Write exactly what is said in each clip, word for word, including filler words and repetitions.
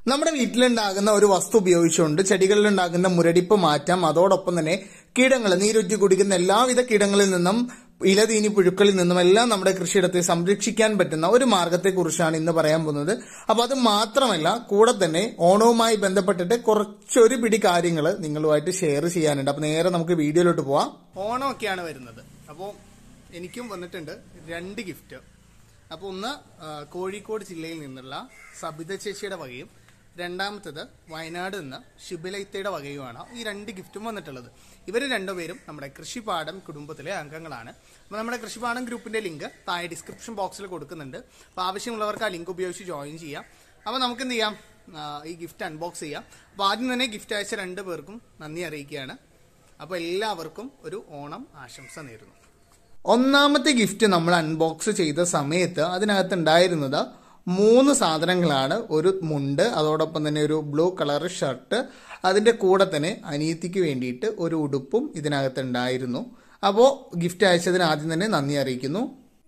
നമ്മുടെ വീട്ടിലുണ്ടാകുന്ന ഒരു വസ്തു ഉപയോഗിച്ചുകൊണ്ട് ചെടികളിലുണ്ടാകുന്ന മുരടിപ്പ് മാറ്റാം. അതോടൊപ്പം തന്നെ കീടങ്ങൾ, നീരൊറ്റി കുടിക്കുന്ന എല്ലാവിധ കീടങ്ങളിൽ നിന്നും ഇലതീനി പുഴുക്കളിൽ നിന്നും എല്ലാം നമ്മുടെ കൃഷിയിടത്തെ സംരക്ഷിക്കാൻ പറ്റുന്ന ഒരു മാർഗത്തെക്കുറിച്ചാണ് ഇന്ന് പറയാൻ പോകുന്നത്. അപ്പൊ അത് മാത്രമല്ല, കൂടെ തന്നെ ഓണവുമായി ബന്ധപ്പെട്ടിട്ട് കുറച്ചൊരു പിടി കാര്യങ്ങൾ നിങ്ങളുമായിട്ട് ഷെയർ ചെയ്യാനുണ്ട്. അപ്പൊ നേരെ നമുക്ക് വീഡിയോയിലോട്ട് പോവാം. ഓണമൊക്കെയാണ് വരുന്നത്. അപ്പോൾ എനിക്കും വന്നിട്ടുണ്ട് രണ്ട് ഗിഫ്റ്റ്. അപ്പോൾ ഒന്ന് കോഴിക്കോട് ജില്ലയിൽ നിന്നുള്ള സബിത ചേച്ചിയുടെ വകയും രണ്ടാമത്തേത് വയനാട് നിന്ന് ഷിബിലൈത്തയുടെ വകയുമാണ് ഈ രണ്ട് ഗിഫ്റ്റും വന്നിട്ടുള്ളത്. ഇവർ രണ്ടുപേരും നമ്മുടെ കൃഷിപാഠം കുടുംബത്തിലെ അംഗങ്ങളാണ്. അപ്പോൾ നമ്മുടെ കൃഷിപാഠം ഗ്രൂപ്പിന്റെ ലിങ്ക് താഴെ ഡിസ്ക്രിപ്ഷൻ ബോക്സിൽ കൊടുക്കുന്നുണ്ട്. അപ്പോൾ ആവശ്യമുള്ളവർക്ക് ആ ലിങ്ക് ഉപയോഗിച്ച് ജോയിൻ ചെയ്യാം. അപ്പോൾ നമുക്ക് എന്ത് ചെയ്യാം, ഈ ഗിഫ്റ്റ് അൺബോക്സ് ചെയ്യാം. അപ്പോൾ ആദ്യം തന്നെ ഗിഫ്റ്റ് അയച്ച രണ്ട് പേർക്കും നന്ദി അറിയിക്കുകയാണ്. അപ്പോൾ എല്ലാവർക്കും ഒരു ഓണം ആശംസ നേരുന്നു. ഒന്നാമത്തെ ഗിഫ്റ്റ് നമ്മൾ അൺബോക്സ് ചെയ്ത സമയത്ത് അതിനകത്ത് ഉണ്ടായിരുന്നത് മൂന്ന് സാധനങ്ങളാണ്. ഒരു മുണ്ട്, അതോടൊപ്പം തന്നെ ഒരു ബ്ലൂ കളർ ഷർട്ട്, അതിന്റെ കൂടെ തന്നെ അനിയത്തിക്ക് വേണ്ടിയിട്ട് ഒരു ഉടുപ്പും ഇതിനകത്ത് ഉണ്ടായിരുന്നു. അപ്പോൾ ഗിഫ്റ്റ് അയച്ചതിന് ആദ്യം തന്നെ നന്ദി അറിയിക്കുന്നു.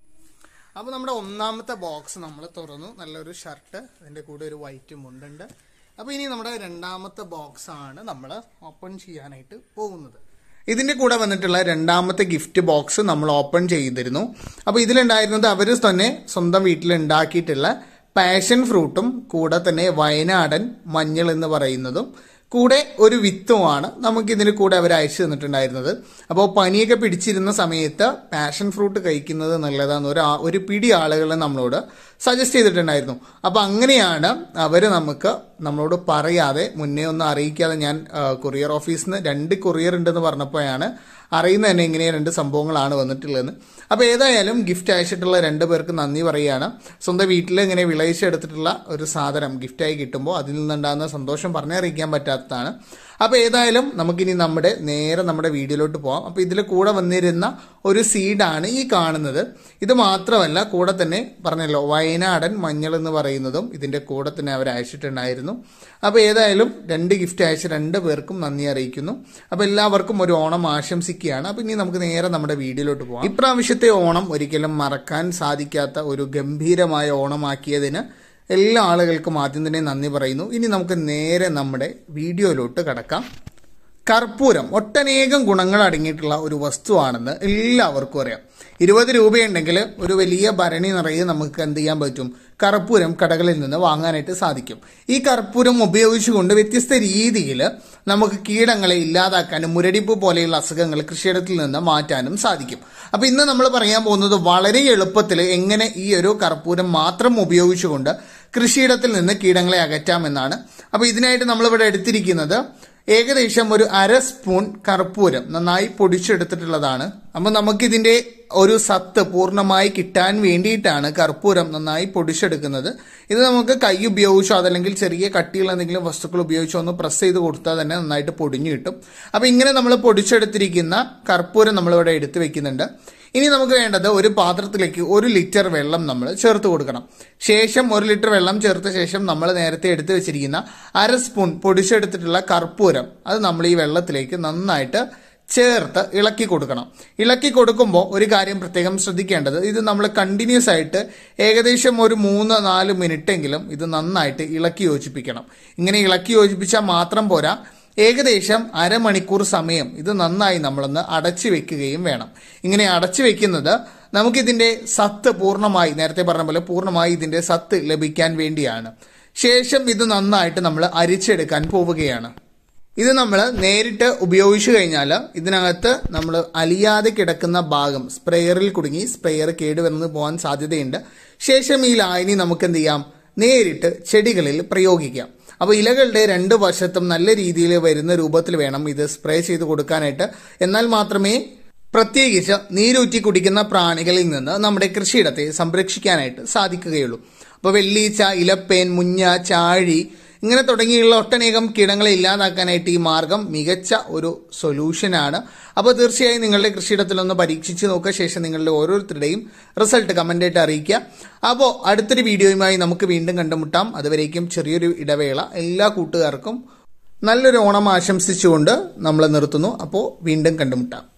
അപ്പോൾ നമ്മുടെ ഒന്നാമത്തെ ബോക്സ് നമ്മൾ തുറന്നു. നല്ലൊരു ഷർട്ട്, അതിന്റെ കൂടെ ഒരു വൈറ്റ് മുണ്ടുണ്ട്. അപ്പോൾ ഇനി നമ്മുടെ രണ്ടാമത്തെ ബോക്സ് ആണ് നമ്മൾ ഓപ്പൺ ചെയ്യാനായിട്ട് പോകുന്നത്. ഇതിന്റെ കൂടെ വന്നിട്ടുള്ള രണ്ടാമത്തെ ഗിഫ്റ്റ് ബോക്സ് നമ്മൾ ഓപ്പൺ ചെയ്തിരുന്നു. അപ്പോൾ ഇതിലുണ്ടായിരുന്നത് അവർ തന്നെ സ്വന്തം വീട്ടിൽ ഉണ്ടാക്കിയിട്ടുള്ള പാഷൻ ഫ്രൂട്ടും കൂടെ തന്നെ വയനാടൻ മഞ്ഞൾ എന്ന് പറയുന്നതും കൂടെ ഒരു വിത്തുമാണ് നമുക്ക് ഇതിന് കൂടെ അവർ അയച്ചു തന്നിട്ടുണ്ടായിരുന്നത്. അപ്പോൾ പനിയൊക്കെ പിടിച്ചിരുന്ന സമയത്ത് പാഷൻ ഫ്രൂട്ട് കഴിക്കുന്നത് നല്ലതാന്ന് ഒരു ഒരു പിടി ആളുകൾ നമ്മളോട് സജസ്റ്റ് ചെയ്തിട്ടുണ്ടായിരുന്നു. അപ്പോൾ അങ്ങനെയാണ് അവർ നമുക്ക് നമ്മളോട് പറയാതെ മുന്നേ ഒന്നും അറിയിക്കാതെ, ഞാൻ കൊറിയർ ഓഫീസിൽ നിന്ന് രണ്ട് കൊറിയർ ഉണ്ടെന്ന് പറഞ്ഞപ്പോഴാണ് അറിയുന്നത് തന്നെ ഇങ്ങനെ രണ്ട് സംഭവങ്ങളാണ് വന്നിട്ടുള്ളതെന്ന്. അപ്പോൾ ഏതായാലും ഗിഫ്റ്റ് അയച്ചിട്ടുള്ള രണ്ട് പേർക്ക് നന്ദി പറയുകയാണ്. സ്വന്തം വീട്ടിൽ ഇങ്ങനെ വിളയിച്ചെടുത്തിട്ടുള്ള ഒരു സാധനം ഗിഫ്റ്റായി കിട്ടുമ്പോൾ അതിൽ നിന്നുണ്ടാകുന്ന സന്തോഷം പറഞ്ഞറിയിക്കാൻ പറ്റാത്തതാണ്. അപ്പോൾ ഏതായാലും നമുക്കിനി നമ്മുടെ നേരെ നമ്മുടെ വീഡിയോയിലോട്ട് പോകാം. അപ്പോൾ ഇതിൽ കൂടെ വന്നിരുന്ന ഒരു സീഡാണ് ഈ കാണുന്നത്. ഇത് മാത്രമല്ല, കൂടെ തന്നെ പറഞ്ഞല്ലോ വയനാടൻ മഞ്ഞൾ എന്ന് പറയുന്നതും ഇതിന്റെ കൂടെ തന്നെ അവർ അയച്ചിട്ടുണ്ടായിരുന്നു. അപ്പോൾ ഏതായാലും രണ്ട് ഗിഫ്റ്റ് അയച്ച രണ്ട് പേർക്കും നന്ദി അറിയിക്കുന്നു. അപ്പോൾ എല്ലാവർക്കും ഒരു ഓണം ആശംസിക്കുകയാണ്. അപ്പോൾ ഇനി നമുക്ക് നേരെ നമ്മുടെ വീഡിയോയിലോട്ട് പോകാം. ഇപ്രാവശ്യത്തെ ഓണം ഒരിക്കലും മറക്കാൻ സാധിക്കാത്ത ഒരു ഗംഭീരമായ ഓണമാക്കിയതിന് എല്ലാ ആളുകൾക്കും ആദ്യം തന്നെ നന്ദി പറയുന്നു. ഇനി നമുക്ക് നേരെ നമ്മുടെ വീഡിയോയിലോട്ട് കടക്കാം. കർപ്പൂരം ഒട്ടനേകം ഗുണങ്ങൾ അടങ്ങിയിട്ടുള്ള ഒരു വസ്തുവാണെന്ന് എല്ലാവർക്കും അറിയാം. ഇരുപത് രൂപയുണ്ടെങ്കിൽ ഒരു വലിയ ഭരണി നിറയെ നമുക്ക് എന്ത് ചെയ്യാൻ പറ്റും, കർപ്പൂരം കടകളിൽ നിന്ന് വാങ്ങാനായിട്ട് സാധിക്കും. ഈ കർപ്പൂരം ഉപയോഗിച്ചുകൊണ്ട് വ്യത്യസ്ത രീതിയിൽ നമുക്ക് കീടങ്ങളെ ഇല്ലാതാക്കാനും മുരടിപ്പ് പോലെയുള്ള അസുഖങ്ങൾ കൃഷിയിടത്തിൽ നിന്ന് മാറ്റാനും സാധിക്കും. അപ്പൊ ഇന്ന് നമ്മൾ പറയാൻ പോകുന്നത് വളരെ എളുപ്പത്തിൽ എങ്ങനെ ഈ ഒരു കർപ്പൂരം മാത്രം ഉപയോഗിച്ചുകൊണ്ട് കൃഷിയിടത്തിൽ നിന്ന് കീടങ്ങളെ അകറ്റാമെന്നാണ്. അപ്പൊ ഇതിനായിട്ട് നമ്മളിവിടെ എടുത്തിരിക്കുന്നത് ഏകദേശം ഒരു അര സ്പൂൺ കർപ്പൂരം നന്നായി പൊടിച്ചെടുത്തിട്ടുള്ളതാണ്. അപ്പൊ നമുക്കിതിന്റെ ഒരു സത്ത് പൂർണ്ണമായി കിട്ടാൻ വേണ്ടിയിട്ടാണ് കർപ്പൂരം നന്നായി പൊടിച്ചെടുക്കുന്നത്. ഇത് നമുക്ക് കൈ ഉപയോഗിച്ചോ അതല്ലെങ്കിൽ ചെറിയ കട്ടിയുള്ള എന്തെങ്കിലും വസ്തുക്കൾ ഉപയോഗിച്ചോ ഒന്ന് പ്രസ് ചെയ്ത് കൊടുത്താൽ തന്നെ നന്നായിട്ട് പൊടിഞ്ഞു കിട്ടും. അപ്പൊ ഇങ്ങനെ നമ്മൾ പൊടിച്ചെടുത്തിരിക്കുന്ന കർപ്പൂരം നമ്മളിവിടെ എടുത്തു വെക്കുന്നുണ്ട്. ഇനി നമുക്ക് വേണ്ടത് ഒരു പാത്രത്തിലേക്ക് ഒരു ലിറ്റർ വെള്ളം നമ്മൾ ചേർത്ത് കൊടുക്കണം. ശേഷം ഒരു ലിറ്റർ വെള്ളം ചേർത്ത ശേഷം നമ്മൾ നേരത്തെ എടുത്തു വെച്ചിരിക്കുന്ന അര സ്പൂൺ പൊടിച്ചെടുത്തിട്ടുള്ള കർപ്പൂരം അത് നമ്മൾ ഈ വെള്ളത്തിലേക്ക് നന്നായിട്ട് ചേർത്ത് ഇളക്കി കൊടുക്കണം. ഇളക്കി കൊടുക്കുമ്പോൾ ഒരു കാര്യം പ്രത്യേകം ശ്രദ്ധിക്കേണ്ടത്, ഇത് നമ്മൾ കണ്ടിന്യൂസ് ആയിട്ട് ഏകദേശം ഒരു മൂന്ന് നാല് മിനിറ്റ് എങ്കിലും ഇത് നന്നായിട്ട് ഇളക്കി യോജിപ്പിക്കണം. ഇങ്ങനെ ഇളക്കി യോജിപ്പിച്ചാൽ മാത്രം പോരാ, ഏകദേശം അരമണിക്കൂർ സമയം ഇത് നന്നായി നമ്മളൊന്ന് അടച്ചു വെക്കുകയും വേണം. ഇങ്ങനെ അടച്ചു വെക്കുന്നത് നമുക്കിതിന്റെ സത്ത് പൂർണ്ണമായി, നേരത്തെ പറഞ്ഞ പോലെ പൂർണ്ണമായി ഇതിന്റെ സത്ത് ലഭിക്കാൻ വേണ്ടിയാണ്. ശേഷം ഇത് നന്നായിട്ട് നമ്മൾ അരിച്ചെടുക്കാൻ പോവുകയാണ്. ഇത് നമ്മൾ നേരിട്ട് ഉപയോഗിച്ചു കഴിഞ്ഞാൽ ഇതിനകത്ത് നമ്മൾ അലിയാതെ കിടക്കുന്ന ഭാഗം സ്പ്രേയറിൽ കുടുങ്ങി സ്പ്രേയർ കേടുവന്ന് പോകാൻ സാധ്യതയുണ്ട്. ശേഷം ഈ ലായനി നമുക്ക് എന്ത് ചെയ്യാം, നേരിട്ട് ചെടികളിൽ പ്രയോഗിക്കാം. അപ്പോൾ ഇലകളുടെ രണ്ട് വശത്തും നല്ല രീതിയിൽ വരുന്ന രൂപത്തിൽ വേണം ഇത് സ്പ്രേ ചെയ്ത് കൊടുക്കാനായിട്ട്. എന്നാൽ മാത്രമേ പ്രത്യേകിച്ച് നീരൂറ്റി കുടിക്കുന്ന പ്രാണികളിൽ നിന്ന് നമ്മുടെ കൃഷിയിടത്തെ സംരക്ഷിക്കാനായിട്ട് സാധിക്കുകയുള്ളൂ. അപ്പോൾ വെള്ളീച്ച, ഇലപ്പേൻ, മുഞ്ഞ, ചാഴി ഇങ്ങനെ തുടങ്ങിയുള്ള ഒട്ടനേകം കീടങ്ങളെ ഇല്ലാതാക്കാനായിട്ട് ഈ മാർഗം മികച്ച ഒരു സൊല്യൂഷനാണ്. അപ്പോൾ തീർച്ചയായും നിങ്ങളുടെ കൃഷിയിടത്തിലൊന്ന് പരീക്ഷിച്ച് നോക്കുക. ശേഷം നിങ്ങളുടെ ഓരോരുത്തരുടെയും റിസൾട്ട് കമന്റായിട്ട് അറിയിക്കുക. അപ്പോൾ അടുത്തൊരു വീഡിയോയുമായി നമുക്ക് വീണ്ടും കണ്ടുമുട്ടാം. അതുവരേക്കും ചെറിയൊരു ഇടവേള. എല്ലാ കൂട്ടുകാർക്കും നല്ലൊരു ഓണം ആശംസിച്ചുകൊണ്ട് നമ്മൾ നിർത്തുന്നു. അപ്പോൾ വീണ്ടും കണ്ടുമുട്ടാം.